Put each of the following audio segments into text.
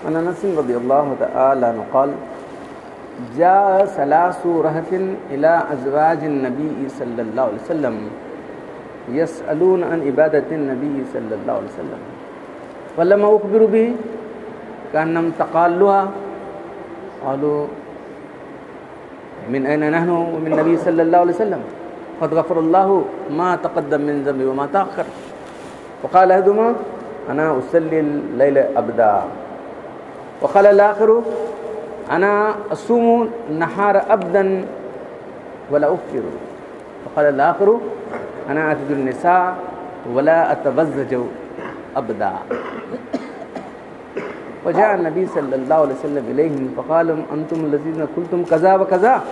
عن انس رضی اللہ تعالی عنہ قال جاء ثلاث رهط الى ازواج النبي صلی اللہ علیہ وسلم يسألون عن عبادة النبي صلی اللہ علیہ وسلم فلما اخبروا به كأنهم تقالوها قالوا من أين نحن ومن النبي صلى الله عليه وسلم قد غفر الله ما تقدم من ذنبي وما تأخر وقال أحدهما أنا أصلي الليل أبدا وقال الآخر أنا أصوم النهار أبدا ولا أفطر وقال الآخر أنا أعتد النساء ولا أتبزج أبدا وجاء النبي صلى الله عليه وسلم إليهم فقال أنتم الذين قلتم كذا وكذا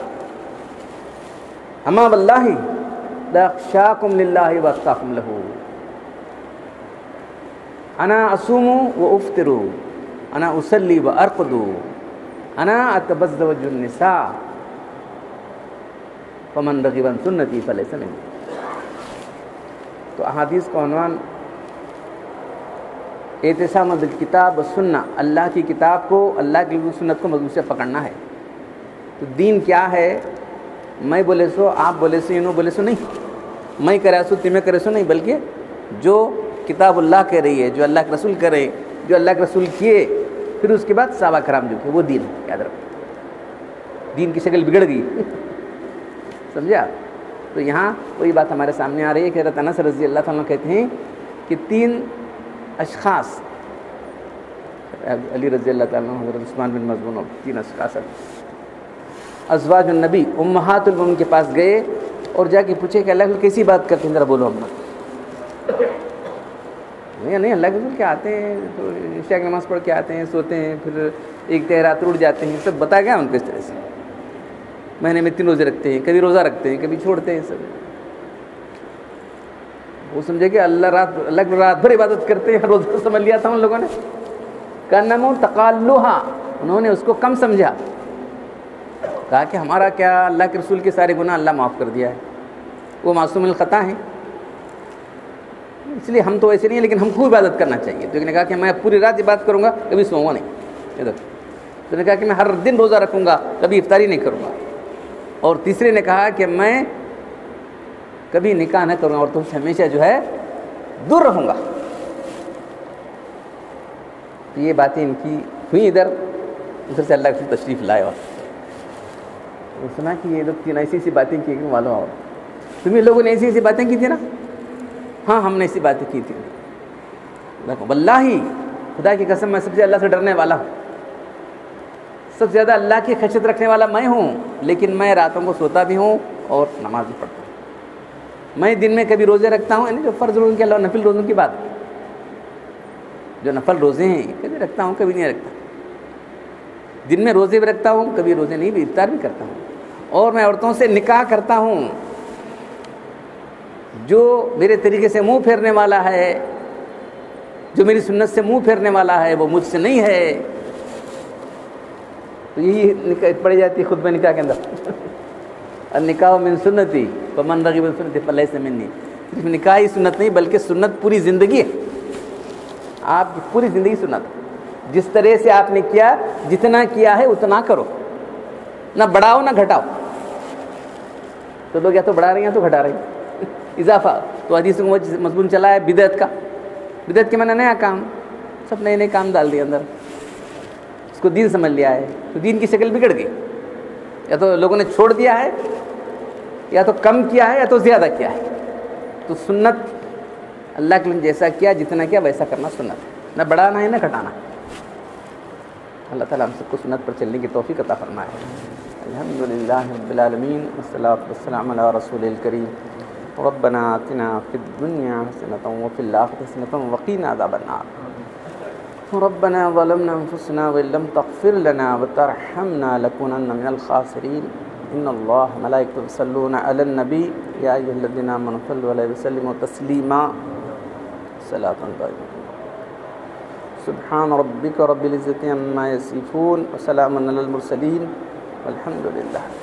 أما والله لا أخشاكم لله وأتقاكم له أنا أصوم وأفطر أنا أصلي وأرقد أنا أتبزوج النساء فمن رغب عن سنتي فليس مني. تو احادیث کا عنوان اعتصام بالکتاب و سنہ، اللہ کی کتاب کو، اللہ کی سنت کو مضبوط سے پکڑنا ہے. تو دین کیا ہے؟ میں بولے سو، آپ بولے سو، انہوں بولے سو نہیں، میں کرے سو تمہیں کرے سو نہیں، بلکہ جو کتاب اللہ کہہ رہی ہے، جو اللہ کے رسول کرے، جو اللہ کے رسول کیے، پھر اس کے بعد صحابہ کرام جو کہ وہ دین ہے. یاد رکھو، دین کی شکل بگڑ گئی سمجھا؟ تو یہاں وہی بات ہمارے سامنے آ رہی ہے کہ حضرت انس رضی اللہ تعالیٰ کہتے ہیں کہ تین اشخاص، علی رضی اللہ تعالیٰ عنہ، حضرت عثمان بن مظعون، اور تین اشخاص ازواج النبی امہات المومنین کے پاس گئے اور جا کے پوچھے کہ اللہ کے کیسی بات کرتے ہیں، ذرا بولو ہم. نہیں اللہ کے رسول کیا آتے ہیں، تو عشاء کی نماز پڑھ کے آتے ہیں، سوتے ہیں، پھر ایک تہرات اٹھ جاتے ہیں، سب بتا گیا ان کو اس طرح سے. مہینے میں 3 روزے رکھتے ہیں، کبھی روزہ رکھتے ہیں، کبھی چھوڑتے ہیں. سب وہ سمجھے کہ اللہ کی رات بھر عبادت کرتے ہیں، روزہ سمجھ لیا تھا ان لوگوں نے. کانمو تقالوہا، انہوں نے اس کو کم سمجھا، کہا کہ ہمارا کیا، اللہ کے رسول کے سارے گناہ اللہ معاف کر دیا ہے، وہ معصوم الخطا ہیں، اس لیے ہم تو ایسے نہیں ہیں، لیکن ہم کو عبادت کرنا چاہیے. تو ایک نے کہا کہ میں پوری رات عبادت کروں گا، کبھی سوؤں گا نہیں. ادھر تو نے کہا کہ میں ہر دن روزہ رکھوں گا، کبھی افطاری نہیں کروں گا. اور تیسرے نے کہا کہ میں کبھی نکاح نہ کروں گا اور تم سے ہمیشہ جو ہے دور رہوں گا. تو یہ باتیں ان کی ہوئی. ادھر سے اللہ کی تشریف لائے اور سنا کہ یہ لوگ 3 ایسی ایسی باتیں کی کہ معلوم اور تمہیں لوگوں نے ایسی ایسی باتیں کی تھی نا. ہاں ہم نے ایسی باتیں کی تھی. واللہ خدا کی قسم میں سب سے اللہ سے ڈرنے والا ہوں، سب سے زیادہ اللہ کی خشیت رکھنے والا میں ہوں، لیکن میں راتوں کو سوتا بھی ہوں اور نماز بھی پڑھتا ہوں. میں دن میں کبھی روزے رکھتا ہوں، یعنی جو فرض روزوں کے علاوہ نفل روزوں کی بات، جو نفل روزے ہیں کبھی رکھتا ہوں، کبھی نہیں رکھتا. دن میں روزے بھی رکھتا ہوں، کبھی روزے نہیں بھی، افطار بھی کرتا ہوں. اور میں عورتوں سے نکاح کرتا ہوں. جو میرے طریقے سے منہ پھیرنے والا ہے، جو میری سنت سے منہ پھیرنے والا ہے، وہ مجھ سے نہیں ہے. تو یہی پڑھی جاتی ہے خطبہ نکاح کے اندر، النکاح من سنتی فمن رغب عن سنتی فلیس منی. صرف نکاح ہی سنت نہیں، بلکہ سنت پوری زندگی ہے. آپ کی پوری زندگی سنت، جس طرح سے آپ نے کیا، جتنا کیا ہے اتنا کرو، نہ بڑھاؤ نہ گھٹاؤ. تو لوگ یا تو بڑھا رہے ہیں یا تو گھٹا رہے ہیں، اضافہ. تو حدیث میں مضمون چلا ہے بدعت کا. بدعت کے معنی نیا کام، سب نئے نئے کام ڈال دیے اندر، اس کو دین سمجھ لیا ہے. تو دین کی شکل بگڑ گئی، یا تو لوگوں نے چھوڑ دیا ہے، یا تو کم کیا ہے، یا تو زیادہ کیا ہے. تو سنت اللہ کے لیے جیسا کیا، جتنا کیا ویسا کرنا سنت، نہ بڑھانا ہے نہ گھٹانا. اللہ تعالیٰ ہم سب کو سنت پر چلنے کی توفیق عطا فرمائے. الحمدللہ رب العالمین والصلاۃ والسلام علی رسول الکریم. ربنا آتنا فی الدنیا حسنۃ وفی الآخرۃ حسنۃ وقنا عذاب النار. ربنا ظلمنا انفسنا وان لم تغفر لنا وترحمنا لنكونن من الخاسرین. ان اللہ ملائکۃ یصلون علی النبی یا ایھا الذین آمنوا صلوا علیہ وسلموا تسلیما. صلاۃ دائمہ. سبحان ربک رب العزۃ عما یصفون وسلام علی المرسلین والحمد للہ.